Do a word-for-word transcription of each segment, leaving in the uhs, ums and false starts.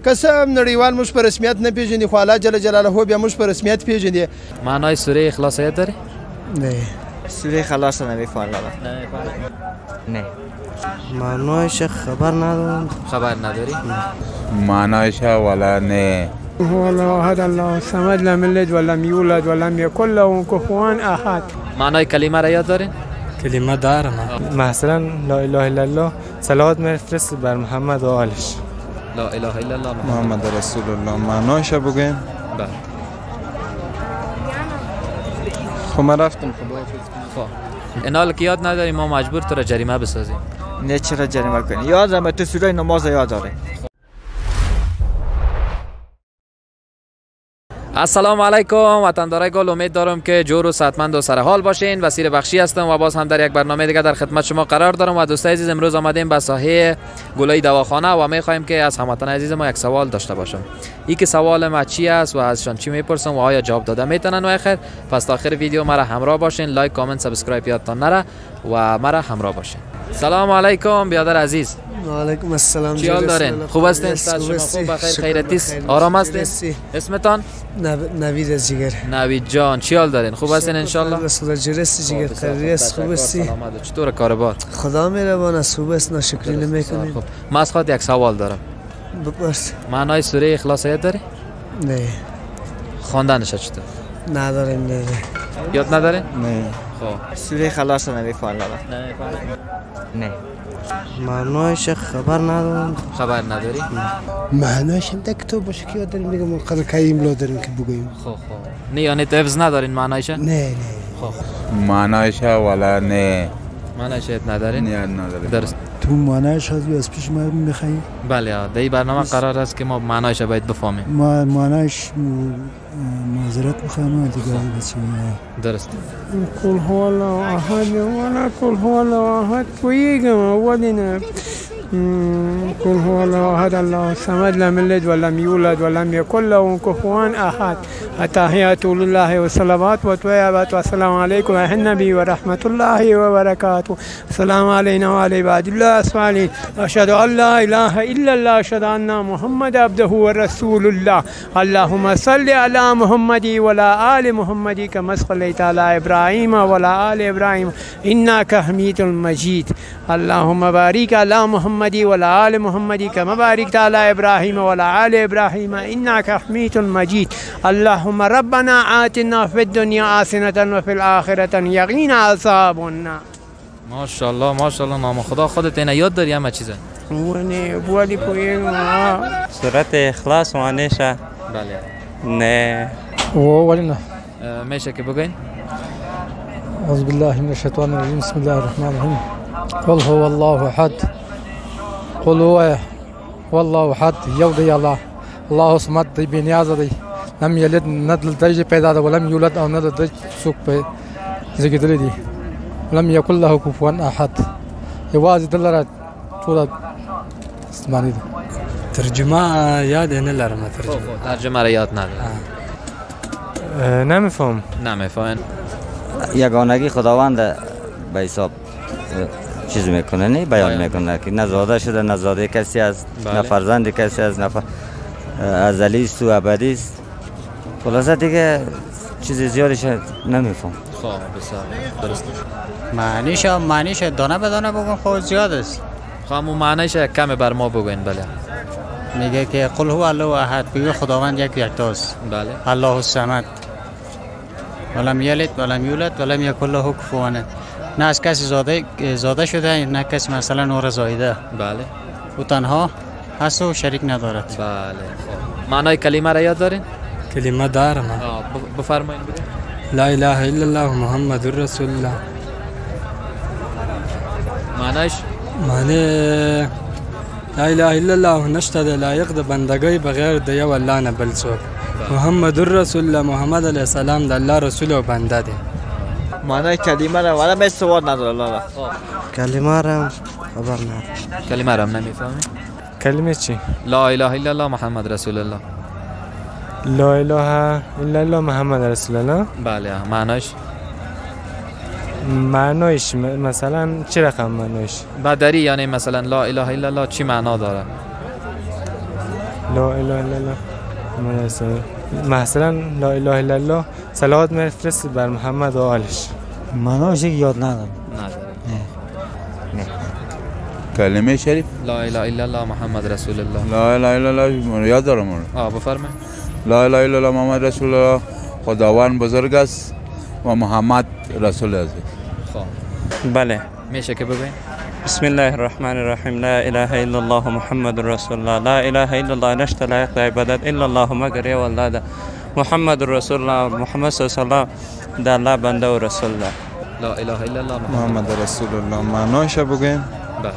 کسا نړیوال موږ په رسمیت نه پیژني خو الله جل جلاله بیا موږ په رسمیت پیژني. معنای سوره اخلاص یاد داری؟ نه. سوره اخلاص نمیفهمم. نه. معنایش خبر ندارم. خبر نداری؟ معنایش ولا نه. هو الله احد الله الصمد لم یلد ولم یولد ولم یکن له کفوا احد. معنای کلمه را یاد دارین؟ کلمه دارم. مثلا لا اله الا الله صلوات میفرست بر محمد و آلش. لا اله الا الله محمد رسول الله. معنایش بگویم؟ بله. خب من رفتم. خب اینال که یاد نداری ما مجبور تو را جریمه بسازیم. نه چرا جریمه کنی؟ یادم تو سوره نماز یاد داره. السلام علیکم وطندارای گل، امید دارم که جور و صحتمند و سرحال باشین. وسیر بخشی هستم و باز هم در یک برنامه دیگه در خدمت شما قرار دارم. و دوستای عزیز امروز آمدیم به ساحه گلای دواخانه و میخوایم که از هموطن عزیز ما یک سوال داشته باشم. این که سوال ما چی است و ازشان چی میپرسم و آیا جواب داده میتونن و خیر. پس تا آخر ویدیو مرا همراه باشین، لایک کامنت سابسکرایب یادتان نره و مرا همراه باشین. سلام علیکم بیادر عزیز. و علیکم السلام. چی حال دارین؟ خوب هستین؟ شما خوب بخیر خیرتیست؟ آرام هستین؟ اسمتان؟ نوید از جگر. نوید جان چی حال دارین؟ خوب هستین ان شاء الله؟ خدا جرس جگر خیری است. خوب هستی؟ چطور کاربار؟ خدا مهربان است. خوب است. ناشکری نمیکنیم. خب من از خود یک سوال دارم. بپرس. معنای سوره اخلاص یاد داری؟ نه. خواندنش چطور؟ نداریم. نه. یاد نداره؟ نه. خب سوره اخلاص نمیفهمم. نه. معنایش خبر ندارم. خبر نداری؟ معنایش هم کتاب باشه که یاد داریم میگم ما قرار کایم لا داریم که بگوییم. خب خب نه یعنی حفظ ندارین معنایش؟ نه نه. خب معنایش ولا نه. معنایش یاد ندارین؟ نه نداریم. درست. تو معنایش از از پیش ما میخوای؟ بله در این برنامه قرار است که ما معنایش باید بفهمیم. ما معنایش معذرت میخوایم دیگه بچه‌ها. درست. قل هو الله احد ولا قل هو الله احد ويجمع اولنا قل هو الله احد الله الصمد لم يلد ولم يولد ولم يكن له كفوا احد. التحيات لله والصلوات والطيبات والسلام عليكم ايها النبي ورحمه الله وبركاته. السلام علينا وعلى عباد الله الصالحين. اشهد ان لا اله الا الله اشهد ان محمد عبده ورسول الله. اللهم صل على محمد وعلى ال محمد كما صليت على ابراهيم وعلى ال ابراهيم انك حميد مجيد. اللهم بارك على محمد وعلى ال محمد كما باركت على ابراهيم وعلى ال ابراهيم انك حميد مجيد. اللهم ربنا آتنا في الدنيا حسنة وفي الآخرة یقینا عذاب النار. ماشاءالله ماشاءالله نام خدا. خودت اینا یاد داری همه چیزا؟ ونه بولی پویگم. سورت اخلاص معنیشه؟ بله. نه. او ولی نه. میشه که بگین؟ اعوذ بالله من الشیطان الرجیم. بسم الله الرحمن الرحیم. قل هو الله احد. قل هو والله احد یو دی الله. الله صمد دی بنیاز دی. لم یلد ندل دای پیدا ده ولم یولد او ندل دای څوک په زګیدل دي. لم یکن له کفوا احد. یواز دلره ټول اسماني ده. ترجمه یاد نه لرم. ترجمه ترجمه را یاد ندارم. نمیفهم. نمیفهمن. یگانگی خداوند به حساب چیز میکنه، نه بیان میکنه که نه زاده شده نه زاده کسی است، نه فرزند کسی است، نه ازلی است و ابدی است. خلاصه دیگه چیز زیادش نمیفهم. خب بسیار درست. معنیش معنیش دانه به دانه بگم خب زیاد است. خب اون معنیش کم بر ما بگوین. بله. میگه که قل هو الله احد، بگه خداوند یک یکتاست. بله. الله الصمد ولم یلد ولم یولد ولم یکن له کفوا احد. نه از کسی زاده زاده شده نه کسی مثلا نور زایده. بله. او تنها هست و شریک ندارد. بله. خب معنای کلمه را یاد دارین؟ کلمه دارم. بفرمایید. لا اله الا الله محمد رسول الله. معنیش؟ معنی لا اله الا الله نشته ده لایق د بندګۍ بغیر د یو الله نه بل څوک. محمد رسول الله محمد علیه السلام د الله رسول او بنده دی. معنی کلمه را ولی من سوال ندارم. الله کلمه را خبر ندارم. کلمه را نمیفهمی؟ کلمه چی؟ لا اله الا الله محمد رسول الله. لا اله الا الله محمد رسول الله. بله. معنیش؟ معنیش مثلا چه رقم معنیش؟ بدری یعنی مثلا لا اله الا الله چی معنا داره؟ لا اله الا الله محمد رسول الله. مثلا لا اله الا الله صلوات میفرست بر محمد و آلش. معناش یاد ندارم. نه. کلمه شریف لا اله الا الله محمد رسول الله. لا اله الا الله یاد دارم اون. آه بفرمایید. لا اله الا الله محمد رسول الله خداوند بزرگ است و محمد رسول است. خب بله میشه که بگوین؟ بسم الله الرحمن الرحیم. لا اله الا الله محمد رسول الله. لا اله الا الله نشته لایق عبادت الا الله مگر یو الله ده. محمد رسول الله محمد صلی الله علیه و سلم د الله بنده و رسول الله. لا اله الا الله محمد رسول الله معناش بگوین. بله.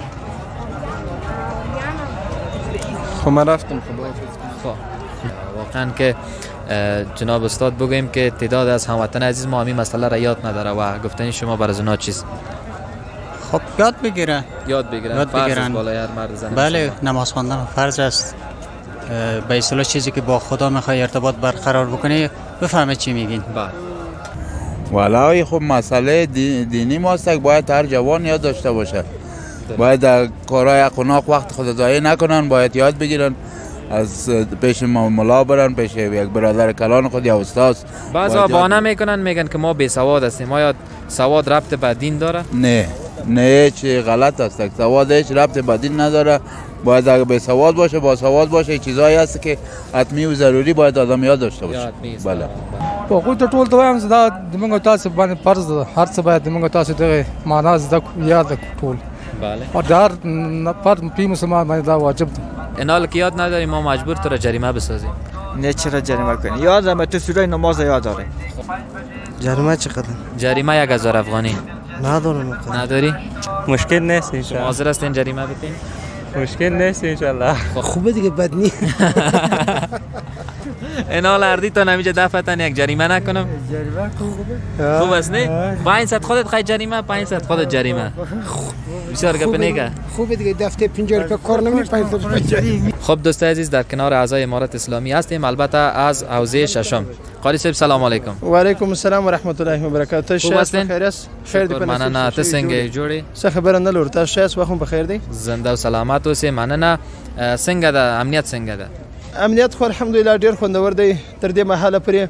خب من رفتم. خب واقعا که جناب استاد بگوییم که تعداد از هموطن عزیز ما همین مسئله را یاد نداره و گفتنی شما برای اونا چیست؟ خب یاد بگیرن یاد بگیرن. یاد فرض بگیرن. است بالای هر مرد زن. بله نماز خواندن فرض است. به اصطلاح چیزی که با خدا میخوای ارتباط برقرار بکنی بفهمه چی میگین. بله. ولای خب مسئله دینی ماست که باید هر جوان یاد داشته باشه. باید در کارهای اقناق وقت خود ضایع نکنن، باید یاد بگیرن، از پیش مولا برن، پیش یک برادر کلان خود یا استاد. بعضا بهانه میکنن میگن که ما بی سواد هستیم. آیا سواد ربط به دین داره؟ نه نه چی غلط است. سواد هیچ ربط به دین نداره. باید اگه بی سواد باشه با سواد باشه چیزایی هست که حتمی و ضروری باید آدم یاد داشته باشه. بله. په خو ته ټول ته وایم دا د موږ تاسو باندې فرض ده هر څه باید د موږ تاسو دغه معنا زده یاد ټول. بله. او د هر نفر په مسلمان باندې دا واجب ده. انال که یاد نداری ما مجبور تو را جریمه بسازیم. نه چرا جریمه کنی؟ یادم تو سوره نماز یاد داره. جریمه چقدر؟ جریمه یک هزار افغانی. ندارم. نداری؟ مشکل نیست ان شاء الله. حاضر هستین جریمه بدین؟ مشکل نیست ان شاء الله. خوبه دیگه بد نیست. اینا لردی تا نمیشه دفعتن یک جریمه نکنم. جریمه خوبه. خوب است نه؟ پانصد خودت خواهی جریمه، پانصد خودت جریمه. بسیار گپ نیکه. خوبه دیگه دفعه پنجاه روپیه کار نمی پنجاه جریمه. خب دوستان عزیز در کنار اعضای امارت اسلامی هستیم، البته از حوزه ششم. قاری صاحب سلام علیکم. و علیکم السلام و رحمت الله و برکاته. خوب هستین؟ خیر است. خیر دی. مننه. ته څنګه جوړی؟ څه خبره نه لور تاسو شایس وخت بخیر دی. زنده و سلامت اوسئ. مننه. څنګه ده امنیت څنګه ده؟ امنیت خو الحمدلله ډیر خوندور دی تر دې مهاله پرې.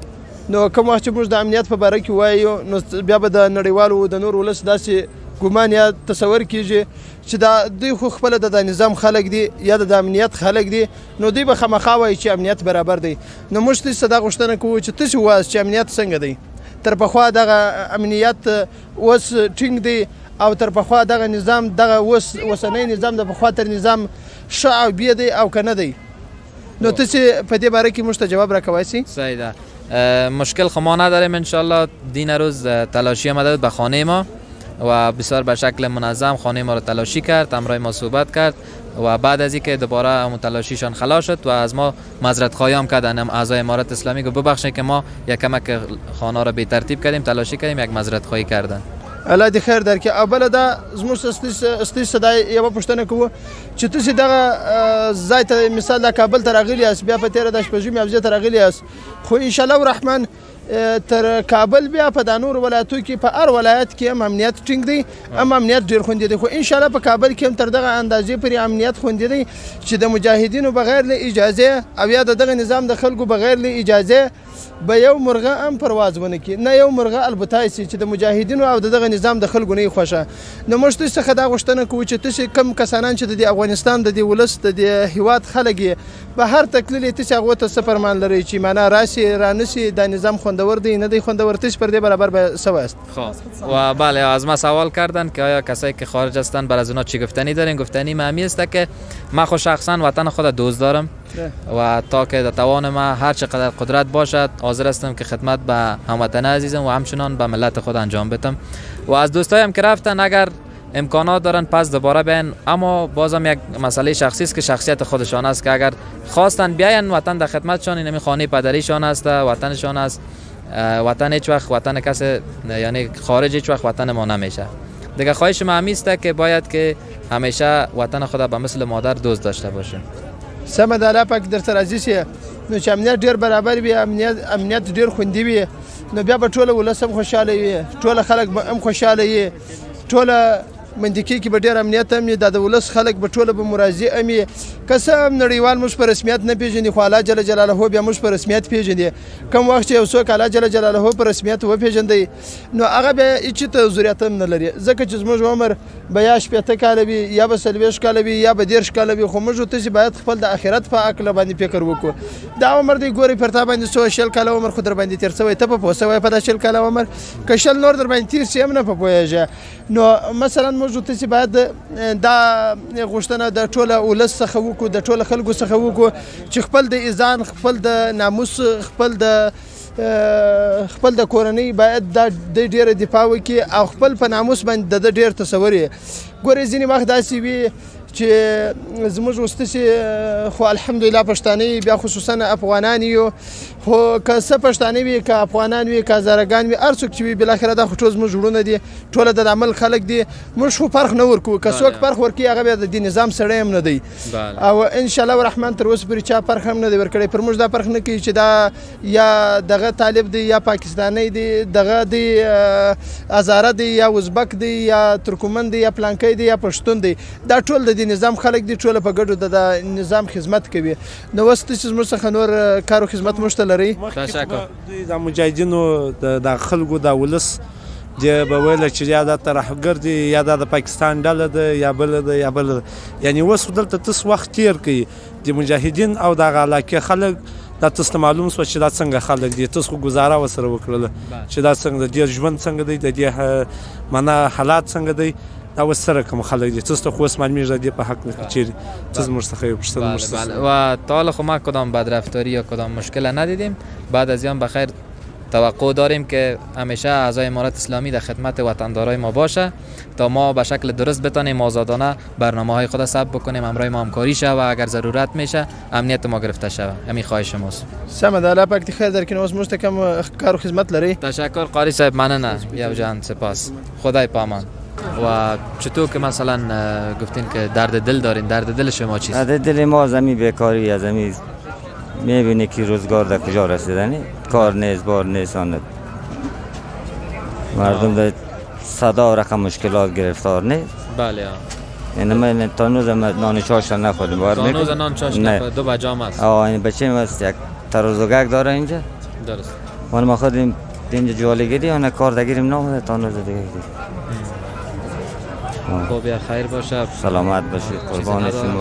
نو کوم وخت چې موږ د امنیت په باره کې وایو نو بیا به د نړیوالو د نور ولس داسې ګمان یا تصور کیږي چې دا دوی خو خپل د نظام خلک دي یا د امنیت خلک دي، نو دوی به خامخا وایي چې امنیت برابر دی. نو موږ تاسو ته دا غوښتنه کوو چې تاسو وایاست چې امنیت څنګه دی. تر پخوا دغه امنیت اوس ټینګ دی او تر پخوا دغه نظام دغه اوس اوسنی نظام د پخوا تر نظام ښه او بیا دی او که نه دی. نو تاسو په دې باره کې موږ ته جواب راکوای شئ؟ صحیح ده. مشکل خو ما نداریم انشالله. دین روز تلاشی آمده به خانه ما و بسیار به شکل منظم خانه ما را تلاشی کرد، همراه ما صحبت کرد و بعد از اینکه دوباره همون تلاشیشان خلاص شد و از ما معذرت خواهی هم کردن اعضای امارت اسلامی که ببخشید که ما یک کمک خانه را به ترتیب کردیم، تلاشی کردیم، یک معذرت خواهی کردن. الله دې خیر درکړي. او بله دا زموږ اصلي صدا یوه پوښتنه کوو چې تاسې دغه ځای ته مثال د کابل ته راغلي یاست، بیا په تېره د شپږمې حوزې ته راغلي یاست، خو انشاءالله الرحمن تر کابل بیا په دا نور ولایتو کې په هر ولایت کې هم امنیت ټینګ دی، هم امنیت ډېر خوندي دی. خو انشاءالله په کابل کې هم تر دغه اندازې پورې امنیت خوندي دی چې د مجاهدینو بغیر له اجازې او یا د دغه نظام د خلکو بغیر له اجازې به یو مرغه هم پرواز ونه کړي، نه یو مرغه البتای سي چې د مجاهدینو او د دغه نظام د خلکو نه یې خوښه. نو موږ تاسو څخه دا غوښتنه کوو چې تاسې کم کسانان چې د دې افغانستان د دې ولس د دې هیواد خلک یې بهر ته تللي، تاسې هغو ته څه فرمان لرئ چې معنا راسي رانسي دا نظام خوندور دی نه دی خوندور؟ تاسې پر دې برابر به څه وایست؟ و بله از ما سوال کردن که آیا کسایی که خارج هستند بر از اونا چی گفتنی دارین؟ گفتنی معمی است که من خود شخصا وطن خود دوست دارم و تا که در توان ما هر چقدر قدرت باشد حاضر هستم که خدمت به هموطن عزیزم و همچنان به ملت خود انجام بدم. و از دوستایم که رفتن اگر امکانات دارن پس دوباره بیاین، اما بازم یک مسئله شخصی است که شخصیت خودشان است که اگر خواستن بیاین وطن در خدمتشان، این خانه پدریشان است، وطنشان است. وطن هیچ وقت وطن کسی یعنی خارج هیچ وقت وطن ما نمیشه. دیگه خواهش ما همی است که باید که همیشه وطن خود به مثل مادر دوست داشته باشیم. سمه ده الله پاک درته راضي شي نو چې امنیت ډېر برابر وي، امنیت امنیت ډېر خوندي وي، نو بیا به ټوله ولس هم خوشحاله وي، ټوله خلک به هم خوشحاله وي، ټوله منطقې کې به ډېر امنیت هم وي، دا د ولس خلک به ټوله به مراضي هم وي، که څه هم نړیوال موږ په رسمیت نه پیژني خو الله جل جلاله بیا موږ په رسمیت پیژني. کوم وخت چې یو څوک الله جل جلاله په رسمیت وپیژندی نو هغه بیا هیڅ ته ضرورت هم نه لري، ځکه چې زموږ عمر به یا شپېته کاله وي یا به څلوېښت کاله وي یا به دېرش کاله وي، خو موږ تاسې باید خپل د آخرت په هکله باندې فکر وکړو. دا عمر دی ګورې پر تا باندې څو شل کاله عمر خو در باندې تېر شوی، ته په پوه شوی په دا شل کاله عمر، که شل نور در باندې تېر شي هم نه په پوهېږې. نو مثلا موږ تاسې باید دا غوښتنه د ټوله ولس څخه وکړو، د ټوله خلکو څخه وکړو چې خپل د ایزان، خپل د ناموس، خپل د خپل د کورنۍ باید دا د ډیره دفاع وکړي او خپل په ناموس باندې د ډیر تصور یې. ګورې ځینې وخت داسې وي چې زموږ اوس تاسې خو الحمدلله پښتانه بیا خصوصا افغانان یو، خو که څه پښتانه وي که افغانان وي که هزارګان وي هر څوک چې وي بالاخره دا خو ټول زموږ وروڼه دي، ټوله د عمل خلک دي، موږ خو فرق نه ورکوو. که څوک فرق ورکوي هغه بیا د دې نظام سړی هم نه دی او انشاءالله الرحمن تر اوسه پورې چا فرق هم نه دی ورکړی. پر موږ دا فرق نه کوي چې دا یا دغه طالب دی یا پاکستانی دی، دغه دی هزاره دی یا ازبک دی یا ترکمن دی یا پلانکی دی یا پښتون دی، دا ټول د دې نظام خلک دي، ټوله په ګډو د نظام خدمت کوي. نو اوس تاسې زموږ څخه نور کار و خدمت موږ ته لرئ؟ تشکر. د مجاهدینو د خلکو د ولس دی به ویل چې یا دا ترهګر دی یا دا د پاکستان ډله ده یا بله ده یا بله ده، یعنې اوس دلته تاسو وخت تېر کوي د مجاهدین او دغه علاقې خلک، دا تاسو ته معلوم شوه چې دا څنګه خلک دي، تاسو خو ګزاره ورسره وکړله چې دا څنګه د دې ژوند څنګه دی، د دې معنا حالات څنګه دی، دا اوس سره کوم خلک دي. تاسو ته خو اوس معلومیږي د دې په حق نه چیرې تاسو موږ څخه یو پوښتنه موږ و تا حالا خو ما کدام بدرفتاری یا کدام مشکل ندیدیم. بعد از این بخیر توقع داریم که همیشه اعضای امارت اسلامی در خدمت وطندارای ما باشه تا ما به شکل درست بتانیم آزادانه برنامه های خود ثبت بکنیم، همراه ما همکاری شه و اگر ضرورت میشه امنیت ما گرفته شه. همین خواهش ماست. سمه ده. الله پاک خیر در کنار موږ ته کوم کار و خدمت لري؟ تشکر قاری صاحب، مننه یو جان، سپاس، خدای پامان. و چطور که مثلا گفتین که درد دل دارین، درد دل شما چیست؟ درد دل ما زمین بیکاری، از زمین میبینی که روزگار در کجا رسیدنی، کار نیست، بار نیست، آن مردم در صدا و رقم مشکلات گرفتار نیست. بله ها. یعنی من تانوز نان چاش را نخوردیم. تانوز نان چاش نخورد، دو بجام است. آه این بچه ما است یک ترازوگک داره اینجا. درست. ولی ما خودیم اینجا جوالی گیری و کار دگیریم نامده تانوز دیگه گیری. خب یا خیر باشه، سلامت باشید، قربان هستیم.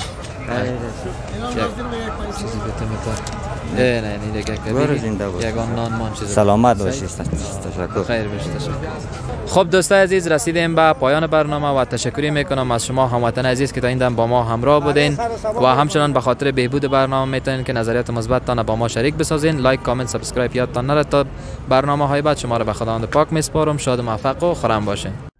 نه نه نه دیگه که یگان نان مان چیزی. سلامت باشید. تشکر. خیر باشید. خب دوستای عزیز رسیدیم به پایان برنامه و تشکری میکنم از شما هموطن عزیز که تا این دم با ما همراه بودین و همچنان به خاطر بهبود برنامه میتونین که نظریات مثبتتان با ما شریک بسازین. لایک، کامنت، سابسکرایب یادتان نره. تا برنامه های بعد شما رو به خداوند پاک میسپارم. شاد و موفق و خرم باشین.